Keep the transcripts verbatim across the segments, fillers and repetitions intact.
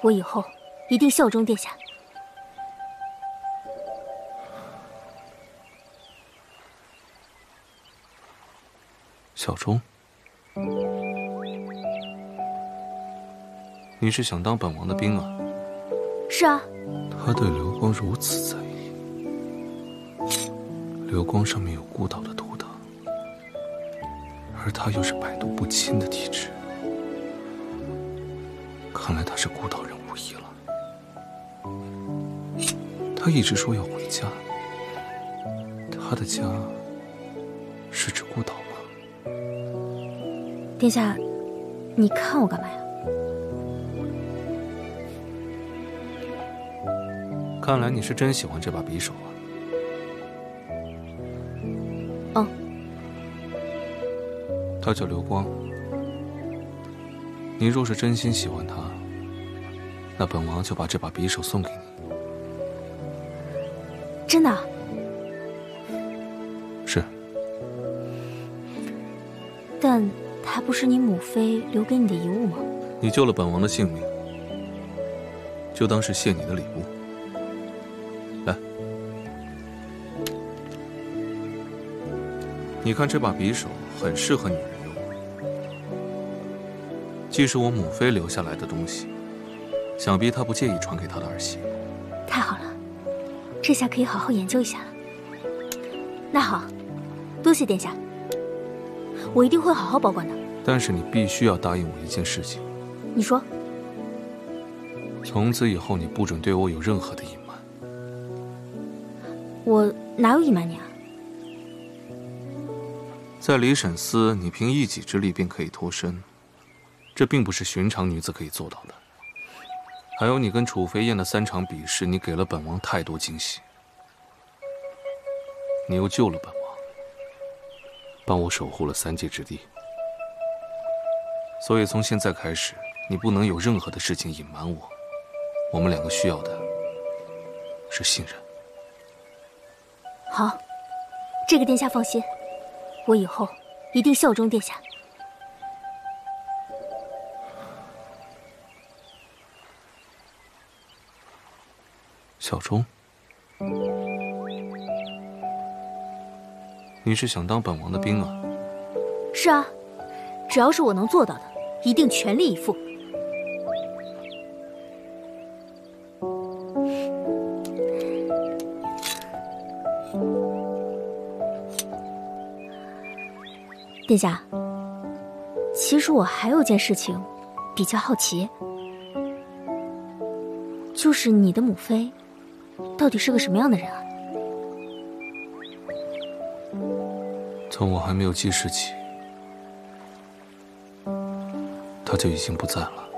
我以后一定效忠殿下。 效忠？你是想当本王的兵啊？ 是啊。 他对流光如此在意，流光上面有孤岛的图腾，而他又是百毒不侵的体质，看来他是孤岛人无疑了。他一直说要回家，他的家是指孤岛吗？ 殿下，你看我干嘛呀？ 看来你是真喜欢这把匕首啊。 嗯。 他叫流光，你若是真心喜欢他，那本王就把这把匕首送给你。 真的啊？ 是。 但它不是你母妃留给你的遗物吗？ 你救了本王的性命，就当是谢你的礼物。来，你看这把匕首很适合女人用，既是我母妃留下来的东西，想必她不介意传给她的儿媳。 太好了，这下可以好好研究一下了。那好，多谢殿下，我一定会好好保管的。 但是你必须要答应我一件事情。 你说。 从此以后，你不准对我有任何的隐瞒。 我哪有隐瞒你啊？ 在离沈司，你凭一己之力便可以脱身，这并不是寻常女子可以做到的。还有你跟楚飞燕的三场比试，你给了本王太多惊喜，你又救了本王，帮我守护了三界之地。所以从现在开始，你不能有任何的事情隐瞒我。我们两个需要的是信任。 好，这个殿下放心，我以后一定效忠殿下。 效忠？你是想当本王的兵啊？ 是啊，只要是我能做到的，一定全力以赴。殿下，其实我还有件事情比较好奇，就是你的母妃到底是个什么样的人啊？ 从我还没有记事起，他就已经不在了。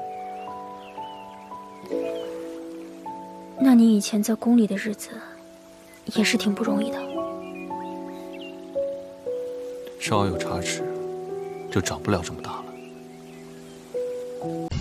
那你以前在宫里的日子也是挺不容易的。 稍有差池，就长不了这么大了。